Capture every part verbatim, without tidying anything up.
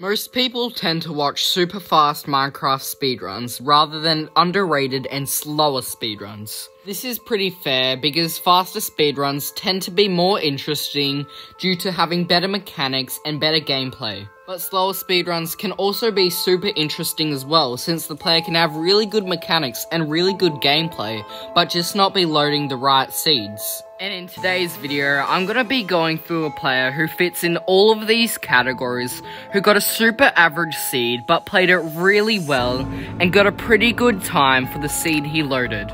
Most people tend to watch super fast Minecraft speedruns rather than underrated and slower speedruns. This is pretty fair because faster speedruns tend to be more interesting due to having better mechanics and better gameplay. But slower speedruns can also be super interesting as well, since the player can have really good mechanics and really good gameplay, but just not be loading the right seeds. And in today's video, I'm gonna be going through a player who fits in all of these categories, who got a super average seed, but played it really well, and got a pretty good time for the seed he loaded.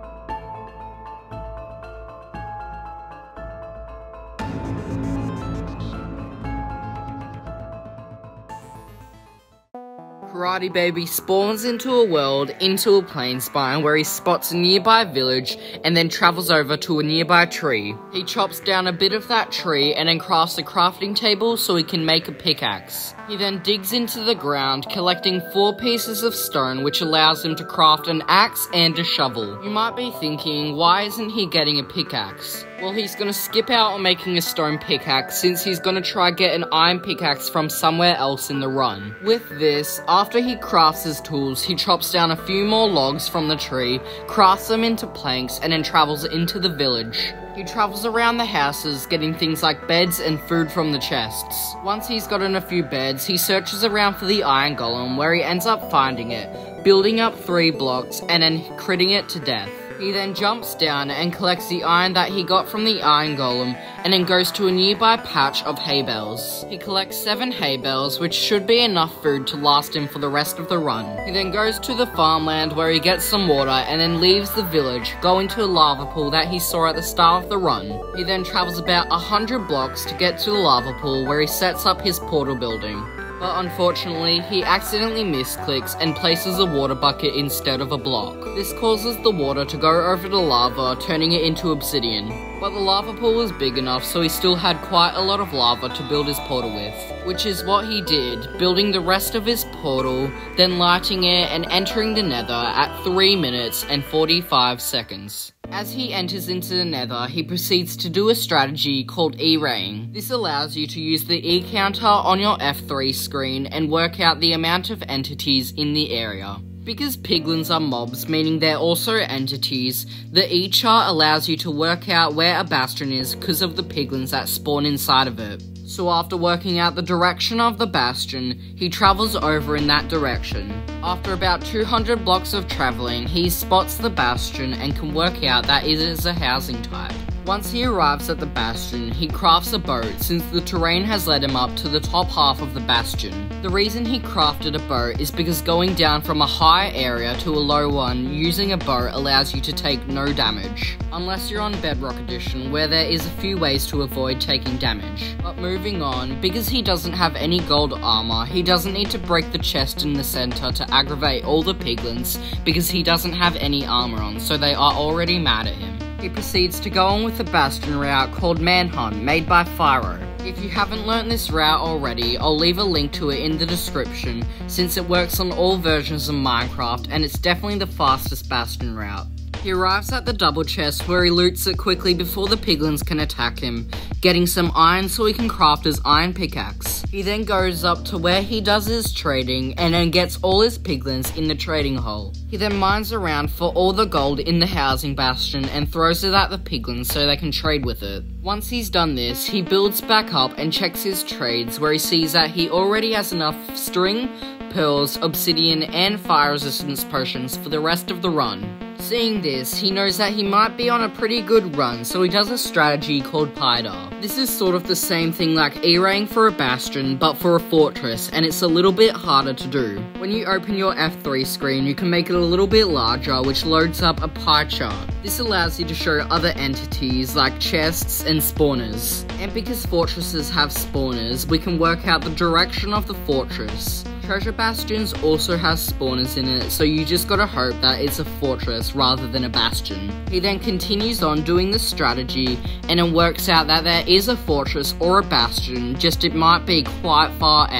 Karate Baby spawns into a world, into a plain spine, where he spots a nearby village and then travels over to a nearby tree. He chops down a bit of that tree and then crafts a crafting table so he can make a pickaxe. He then digs into the ground, collecting four pieces of stone, which allows him to craft an axe and a shovel. You might be thinking, why isn't he getting a pickaxe? Well, he's gonna skip out on making a stone pickaxe since he's gonna try get an iron pickaxe from somewhere else in the run. With this, after he crafts his tools, he chops down a few more logs from the tree, crafts them into planks, and then travels into the village. He travels around the houses, getting things like beds and food from the chests. Once he's gotten a few beds, he searches around for the iron golem, where he ends up finding it, building up three blocks, and then critting it to death. He then jumps down and collects the iron that he got from the iron golem, and then goes to a nearby patch of hay bales. He collects seven hay bales, which should be enough food to last him for the rest of the run. He then goes to the farmland where he gets some water and then leaves the village, going to a lava pool that he saw at the start of the run. He then travels about one hundred blocks to get to the lava pool where he sets up his portal building. But unfortunately, he accidentally misclicks and places a water bucket instead of a block. This causes the water to go over the lava, turning it into obsidian. But the lava pool was big enough, so he still had quite a lot of lava to build his portal with. Which is what he did, building the rest of his portal, then lighting it and entering the nether at three minutes and forty-five seconds. As he enters into the nether, he proceeds to do a strategy called E-raying. This allows you to use the E counter on your F three screen and work out the amount of entities in the area. Because piglins are mobs, meaning they're also entities, the E chart allows you to work out where a bastion is because of the piglins that spawn inside of it. So after working out the direction of the bastion, he travels over in that direction. After about two hundred blocks of travelling, he spots the bastion and can work out that it is a housing type. Once he arrives at the bastion, he crafts a boat since the terrain has led him up to the top half of the bastion. The reason he crafted a boat is because going down from a high area to a low one using a boat allows you to take no damage. Unless you're on Bedrock Edition, where there is a few ways to avoid taking damage. But moving on, because he doesn't have any gold armor, he doesn't need to break the chest in the center to aggravate all the piglins because he doesn't have any armor on, so they are already mad at him. He proceeds to go on with a bastion route called Manhunt, made by Fyro. If you haven't learnt this route already, I'll leave a link to it in the description, since it works on all versions of Minecraft and it's definitely the fastest bastion route. He arrives at the double chest where he loots it quickly before the piglins can attack him, getting some iron so he can craft his iron pickaxe. He then goes up to where he does his trading and then gets all his piglins in the trading hole. He then mines around for all the gold in the housing bastion and throws it at the piglins so they can trade with it. Once he's done this, he builds back up and checks his trades where he sees that he already has enough string, pearls, obsidian, and fire resistance potions for the rest of the run. Seeing this, he knows that he might be on a pretty good run, so he does a strategy called Pida. This is sort of the same thing like E-raying for a bastion, but for a fortress, and it's a little bit harder to do. When you open your F three screen, you can make it a little bit larger, which loads up a pie chart. This allows you to show other entities like chests and spawners. And because fortresses have spawners, we can work out the direction of the fortress. Treasure bastions also has spawners in it, so you just gotta hope that it's a fortress rather than a bastion. He then continues on doing the strategy, and it works out that there is a fortress or a bastion, just it might be quite far out.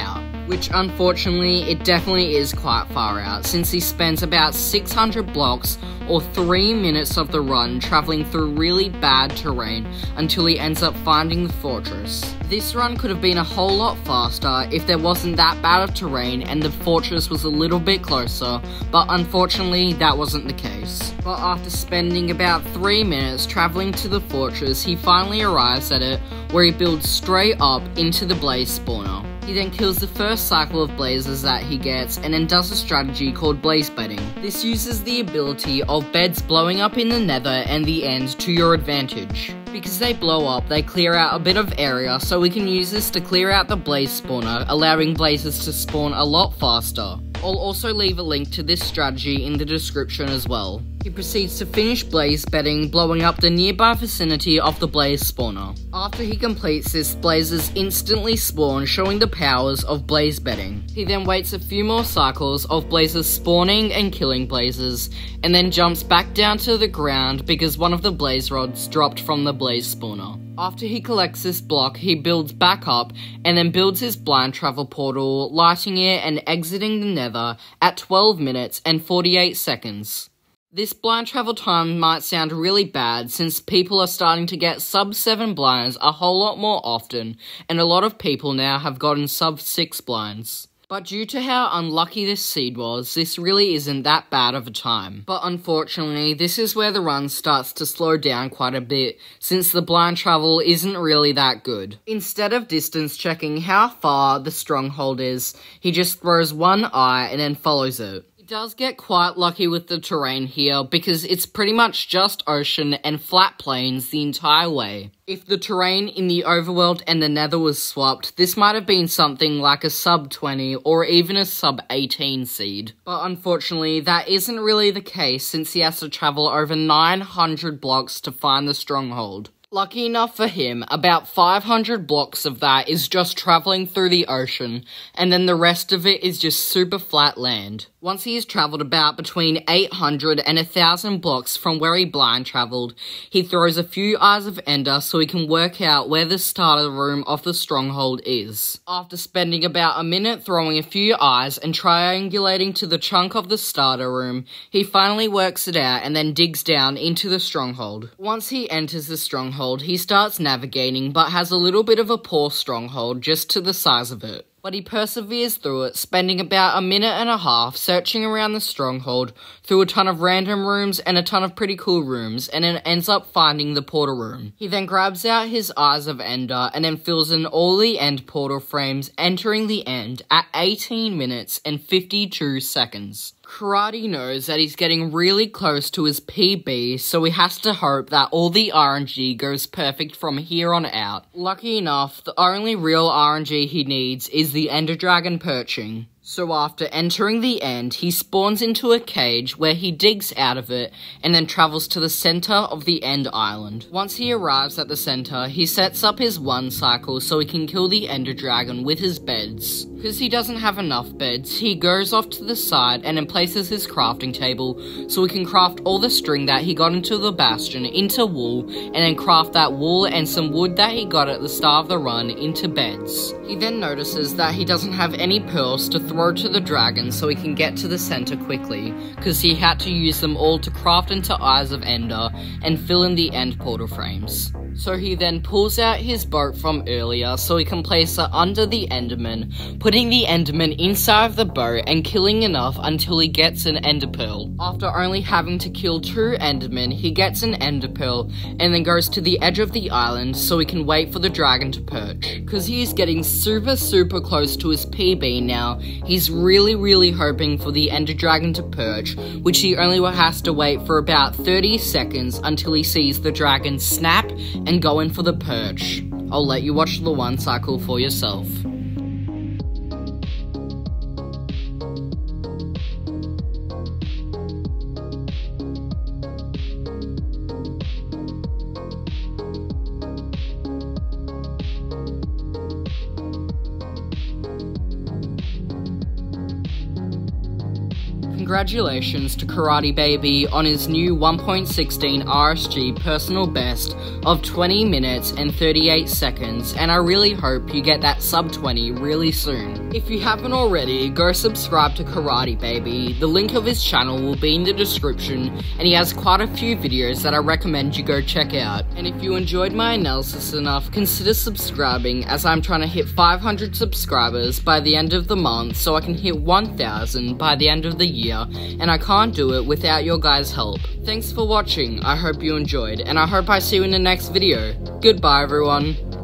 Which unfortunately, it definitely is quite far out, since he spends about six hundred blocks or three minutes of the run traveling through really bad terrain until he ends up finding the fortress. This run could have been a whole lot faster if there wasn't that bad of terrain and the fortress was a little bit closer, but unfortunately that wasn't the case. But after spending about three minutes traveling to the fortress, he finally arrives at it, where he builds straight up into the blaze spawner. He then kills the first cycle of blazes that he gets and then does a strategy called blaze bedding. This uses the ability of beds blowing up in the nether and the end to your advantage. Because they blow up, they clear out a bit of area, so we can use this to clear out the blaze spawner, allowing blazes to spawn a lot faster. I'll also leave a link to this strategy in the description as well. He proceeds to finish blaze bedding, blowing up the nearby vicinity of the blaze spawner. After he completes this, blazes instantly spawn, showing the powers of blaze bedding. He then waits a few more cycles of blazes spawning and killing blazes, and then jumps back down to the ground because one of the blaze rods dropped from the blaze spawner. After he collects this block, he builds back up and then builds his blind travel portal, lighting it and exiting the nether at twelve minutes and forty-eight seconds. This blind travel time might sound really bad since people are starting to get sub seven blinds a whole lot more often, and a lot of people now have gotten sub six blinds. But due to how unlucky this seed was, this really isn't that bad of a time. But unfortunately, this is where the run starts to slow down quite a bit, since the blind travel isn't really that good. Instead of distance checking how far the stronghold is, he just throws one eye and then follows it. He does get quite lucky with the terrain here, because it's pretty much just ocean and flat plains the entire way. If the terrain in the overworld and the nether was swapped, this might have been something like a sub twenty or even a sub eighteen seed. But unfortunately, that isn't really the case since he has to travel over nine hundred blocks to find the stronghold. Lucky enough for him, about five hundred blocks of that is just traveling through the ocean, and then the rest of it is just super flat land. Once he has travelled about between eight hundred and one thousand blocks from where he blind travelled, he throws a few Eyes of Ender so he can work out where the starter room of the stronghold is. After spending about a minute throwing a few eyes and triangulating to the chunk of the starter room, he finally works it out and then digs down into the stronghold. Once he enters the stronghold, he starts navigating, but has a little bit of a poor stronghold just to the size of it. But he perseveres through it, spending about a minute and a half searching around the stronghold through a ton of random rooms and a ton of pretty cool rooms, and then ends up finding the portal room. He then grabs out his Eyes of Ender and then fills in all the end portal frames, entering the end at eighteen minutes and fifty-two seconds. Karate knows that he's getting really close to his P B, so he has to hope that all the R N G goes perfect from here on out. Lucky enough, the only real R N G he needs is the Ender Dragon perching. So after entering the end, he spawns into a cage where he digs out of it and then travels to the center of the end island. Once he arrives at the center, he sets up his one cycle so he can kill the Ender Dragon with his beds. Because he doesn't have enough beds, he goes off to the side and then places his crafting table so he can craft all the string that he got into the bastion into wool, and then craft that wool and some wood that he got at the start of the run into beds. He then notices that he doesn't have any pearls to throw to the dragon so he can get to the center quickly, because he had to use them all to craft into Eyes of Ender and fill in the end portal frames. So he then pulls out his boat from earlier so he can place it under the Enderman, putting the Enderman inside of the boat and killing enough until he gets an Ender Pearl. After only having to kill two Endermen, he gets an Ender Pearl and then goes to the edge of the island so he can wait for the dragon to perch. Because he is getting super super close to his P B now, he's really really hoping for the Ender Dragon to perch, which he only has to wait for about thirty seconds until he sees the dragon snap and go in for the perch. I'll let you watch the one cycle for yourself. congratulations to Karate Baby on his new one point one six R S G personal best of twenty minutes and thirty-eight seconds, and I really hope you get that sub twenty really soon. If you haven't already, go subscribe to Karate Baby. The link of his channel will be in the description, and he has quite a few videos that I recommend you go check out. And if you enjoyed my analysis enough, consider subscribing, as I'm trying to hit five hundred subscribers by the end of the month so I can hit one thousand by the end of the year, and I can't do it without your guys' help. Thanks for watching, I hope you enjoyed, and I hope I see you in the next video. Goodbye everyone.